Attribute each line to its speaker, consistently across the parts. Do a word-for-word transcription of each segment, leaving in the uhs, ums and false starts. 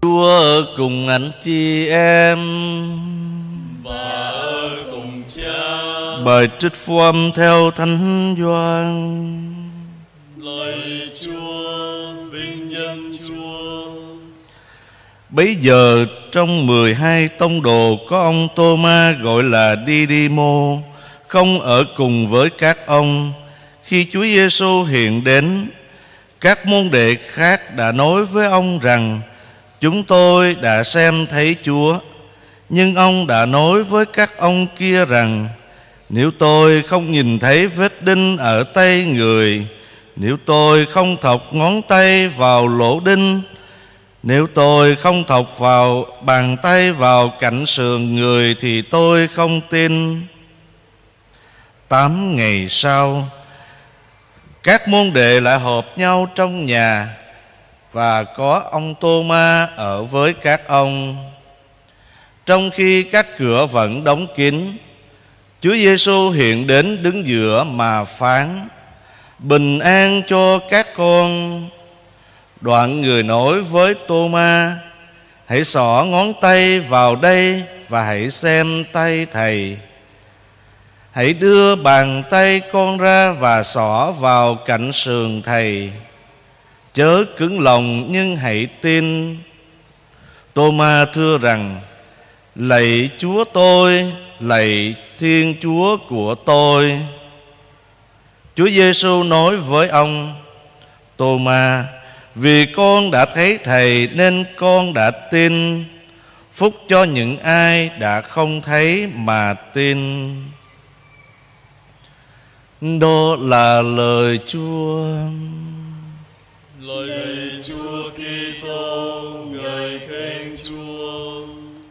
Speaker 1: Chúa cùng anh chị em
Speaker 2: và ở cùng Cha.
Speaker 1: Bài trích phúc âm theo Thánh Gioan.
Speaker 2: Lạy Chúa, vinh danh Chúa.
Speaker 1: Bấy giờ trong mười hai tông đồ có ông Tô-ma gọi là Đi-đi-mô không ở cùng với các ông. Khi Chúa Giêsu hiện đến, các môn đệ khác đã nói với ông rằng: chúng tôi đã xem thấy Chúa. Nhưng ông đã nói với các ông kia rằng: nếu tôi không nhìn thấy vết đinh ở tay người, nếu tôi không thọc ngón tay vào lỗ đinh, nếu tôi không thọc vào bàn tay vào cạnh sườn người, thì tôi không tin. Tám ngày sau, các môn đệ lại họp nhau trong nhà, và có ông Tô-ma ở với các ông. Trong khi các cửa vẫn đóng kín, Chúa Giêsu hiện đến đứng giữa mà phán: bình an cho các con. Đoạn người nói với Tô-ma: hãy xỏ ngón tay vào đây và hãy xem tay thầy. Hãy đưa bàn tay con ra và xỏ vào cạnh sườn thầy. Chớ cứng lòng nhưng hãy tin. Tô-ma thưa rằng: lạy Chúa tôi, lạy Thiên Chúa của tôi. Chúa Giêsu nói với ông: Tô-ma, vì con đã thấy Thầy nên con đã tin. Phúc cho những ai đã không thấy mà tin. Đó là lời Chúa.
Speaker 2: Lạy Chúa Kitô, ngợi khen Chúa.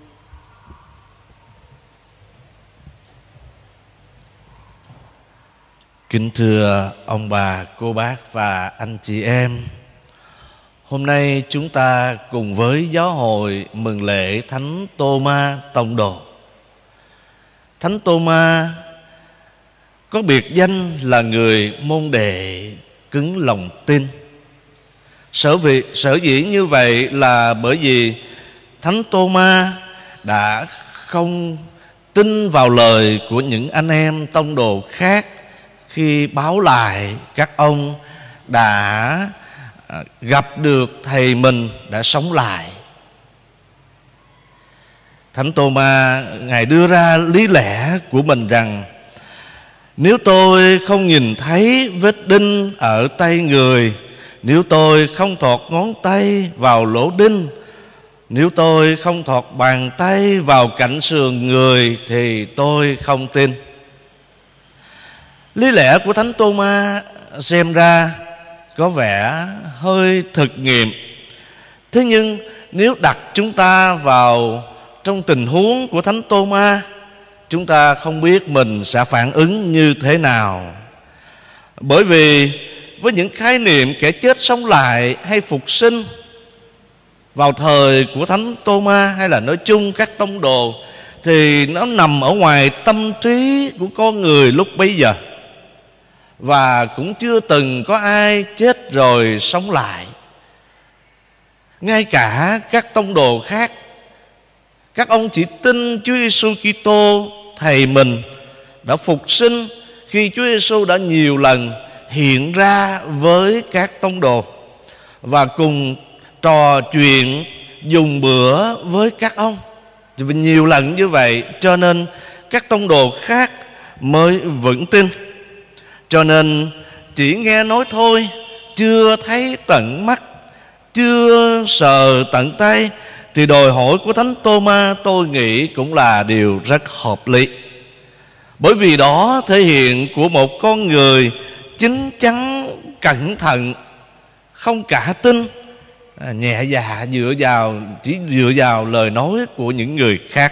Speaker 1: Kính thưa ông bà, cô bác và anh chị em, hôm nay chúng ta cùng với giáo hội mừng lễ Thánh Tô-ma Tông Đồ. Thánh Tô-ma có biệt danh là người môn đệ cứng lòng tin. Sở vị sở dĩ như vậy là bởi vì Thánh Tô-ma đã không tin vào lời của những anh em tông đồ khác khi báo lại các ông đã gặp được thầy mình đã sống lại. Thánh Tô-ma ngài đưa ra lý lẽ của mình rằng: nếu tôi không nhìn thấy vết đinh ở tay người, nếu tôi không thọt ngón tay vào lỗ đinh, nếu tôi không thọt bàn tay vào cạnh sườn người, thì tôi không tin. Lý lẽ của Thánh Tô-ma xem ra có vẻ hơi thực nghiệm. Thế nhưng nếu đặt chúng ta vào trong tình huống của Thánh Tô-ma, chúng ta không biết mình sẽ phản ứng như thế nào. Bởi vì với những khái niệm kẻ chết sống lại hay phục sinh vào thời của Thánh Tô-ma, hay là nói chung các tông đồ, thì nó nằm ở ngoài tâm trí của con người lúc bấy giờ. Và cũng chưa từng có ai chết rồi sống lại. Ngay cả các tông đồ khác, các ông chỉ tin Chúa Giêsu Kitô thầy mình đã phục sinh khi Chúa Giêsu đã nhiều lần hiện ra với các tông đồ và cùng trò chuyện dùng bữa với các ông. Vì nhiều lần như vậy cho nên các tông đồ khác mới vững tin. Cho nên chỉ nghe nói thôi, chưa thấy tận mắt, chưa sờ tận tay, thì đòi hỏi của Thánh Tô-ma tôi nghĩ cũng là điều rất hợp lý. Bởi vì đó thể hiện của một con người chín chắn, cẩn thận, không cả tin, nhẹ dạ dựa vào, chỉ dựa vào lời nói của những người khác.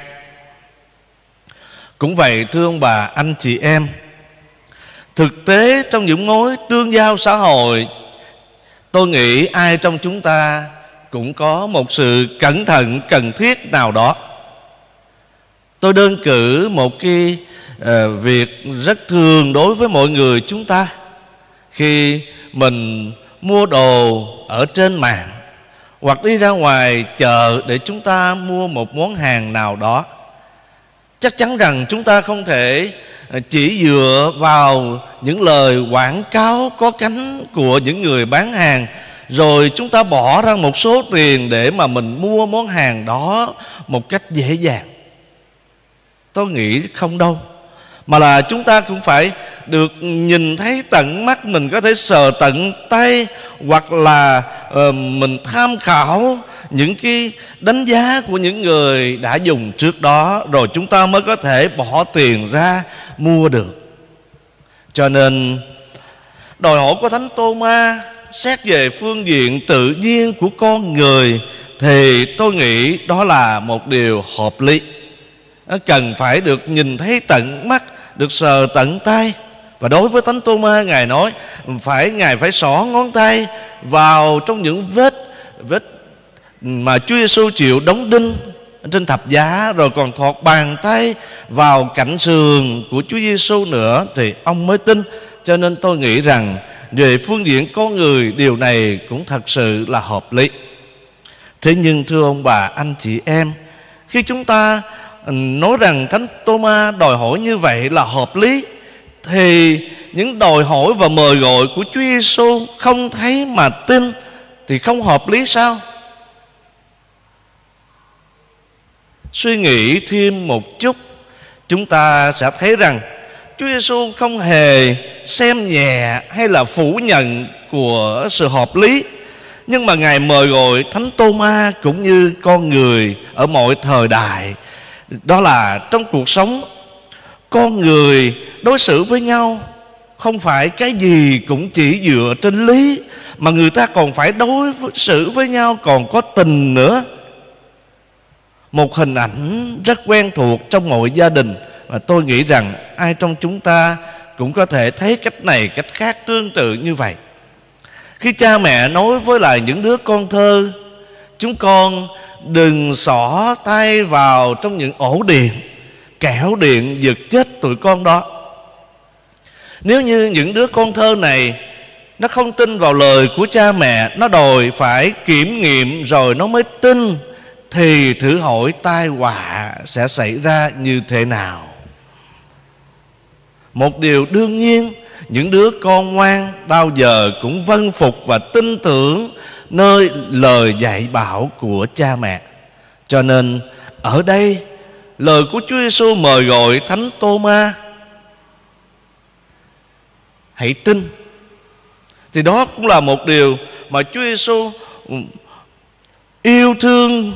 Speaker 1: Cũng vậy thưa ông bà, anh chị em, thực tế trong những mối tương giao xã hội, tôi nghĩ ai trong chúng ta cũng có một sự cẩn thận cần thiết nào đó. Tôi đơn cử một cái uh, việc rất thường đối với mọi người chúng ta. Khi mình mua đồ ở trên mạng, hoặc đi ra ngoài chợ để chúng ta mua một món hàng nào đó. Chắc chắn rằng chúng ta không thể chỉ dựa vào những lời quảng cáo có cánh của những người bán hàng, rồi chúng ta bỏ ra một số tiền để mà mình mua món hàng đó một cách dễ dàng. Tôi nghĩ không đâu. Mà là chúng ta cũng phải được nhìn thấy tận mắt, mình có thể sờ tận tay, hoặc là uh, mình tham khảo những cái đánh giá của những người đã dùng trước đó, rồi chúng ta mới có thể bỏ tiền ra mua được. Cho nên đòi hỏi của Thánh Tô-ma xét về phương diện tự nhiên của con người thì tôi nghĩ đó là một điều hợp lý, cần phải được nhìn thấy tận mắt, được sờ tận tay. Và đối với Thánh Tô-ma, Ngài nói phải Ngài phải xỏ ngón tay vào trong những vết vết mà Chúa Giêsu chịu đóng đinh trên thập giá, rồi còn thọt bàn tay vào cạnh sườn của Chúa Giêsu nữa thì ông mới tin. Cho nên tôi nghĩ rằng về phương diện con người, điều này cũng thật sự là hợp lý. Thế nhưng thưa ông bà, anh chị em, khi chúng ta nói rằng Thánh Tô-ma đòi hỏi như vậy là hợp lý, thì những đòi hỏi và mời gọi của Chúa Giêsu không thấy mà tin thì không hợp lý sao? Suy nghĩ thêm một chút, chúng ta sẽ thấy rằng Chúa Giêsu không hề xem nhẹ hay là phủ nhận của sự hợp lý, nhưng mà Ngài mời gọi Thánh Tô-ma cũng như con người ở mọi thời đại. Đó là trong cuộc sống, con người đối xử với nhau không phải cái gì cũng chỉ dựa trên lý, mà người ta còn phải đối xử với nhau còn có tình nữa. Một hình ảnh rất quen thuộc trong mọi gia đình, và tôi nghĩ rằng ai trong chúng ta cũng có thể thấy cách này cách khác tương tự như vậy. Khi cha mẹ nói với lại những đứa con thơ: chúng con đừng xỏ tay vào trong những ổ điện, kẻo điện giật chết tụi con đó. Nếu như những đứa con thơ này nó không tin vào lời của cha mẹ, nó đòi phải kiểm nghiệm rồi nó mới tin, thì thử hỏi tai họa sẽ xảy ra như thế nào. Một điều đương nhiên, những đứa con ngoan bao giờ cũng vâng phục và tin tưởng nơi lời dạy bảo của cha mẹ. Cho nên ở đây lời của Chúa Giêsu mời gọi Thánh Tô-ma hãy tin, thì đó cũng là một điều mà Chúa Giêsu yêu thương,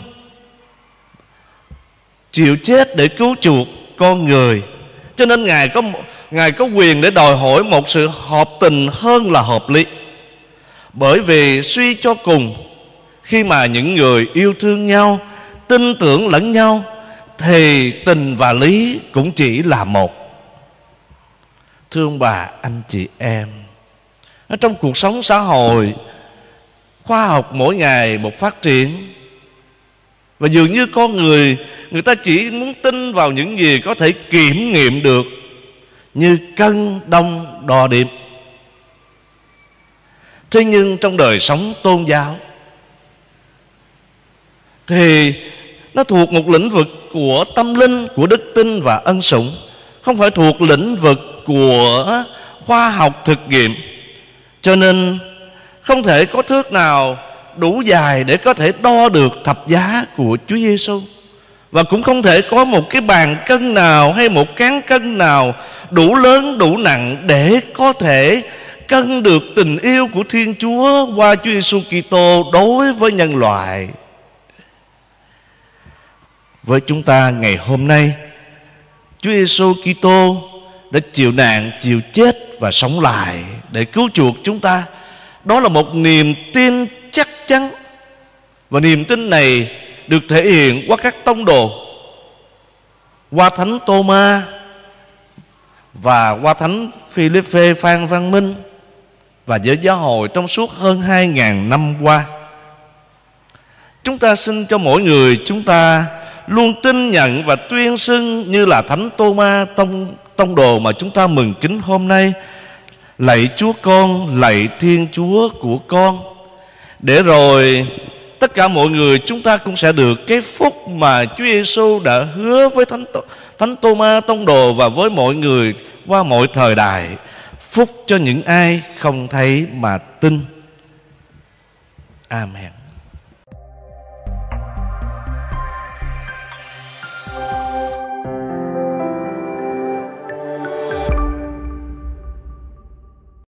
Speaker 1: chịu chết để cứu chuộc con người. Cho nên Ngài có Ngài có quyền để đòi hỏi một sự hợp tình hơn là hợp lý. Bởi vì suy cho cùng, khi mà những người yêu thương nhau, tin tưởng lẫn nhau, thì tình và lý cũng chỉ là một. Thưa ông bà, anh chị em, ở trong cuộc sống xã hội, khoa học mỗi ngày một phát triển, và dường như con người, người ta chỉ muốn tin vào những gì có thể kiểm nghiệm được, như cân đong đo đếm. Thế nhưng trong đời sống tôn giáo thì nó thuộc một lĩnh vực của tâm linh, của đức tin và ân sủng, không phải thuộc lĩnh vực của khoa học thực nghiệm. Cho nên không thể có thước nào đủ dài để có thể đo được thập giá của Chúa Giêsu, và cũng không thể có một cái bàn cân nào hay một cán cân nào đủ lớn đủ nặng để có thể cân được tình yêu của Thiên Chúa qua Chúa Giêsu Kitô đối với nhân loại. Với chúng ta ngày hôm nay, Chúa Giêsu Kitô đã chịu nạn, chịu chết và sống lại để cứu chuộc chúng ta. Đó là một niềm tin chắc chắn, và niềm tin này được thể hiện qua các tông đồ, qua Thánh Tô-ma và qua Thánh Phi-líp-phê Phan Văn Minh, và với giáo hội trong suốt hơn hai ngàn năm qua. Chúng ta xin cho mỗi người chúng ta luôn tin nhận và tuyên xưng như là Thánh Tô-ma, tông, tông đồ mà chúng ta mừng kính hôm nay: lạy Chúa con, lạy Thiên Chúa của con. Để rồi tất cả mọi người chúng ta cũng sẽ được cái phúc mà Chúa Giêsu đã hứa với Thánh Thánh Tô-ma tông đồ và với mọi người qua mọi thời đại. Phúc cho những ai không thấy mà tin. Amen.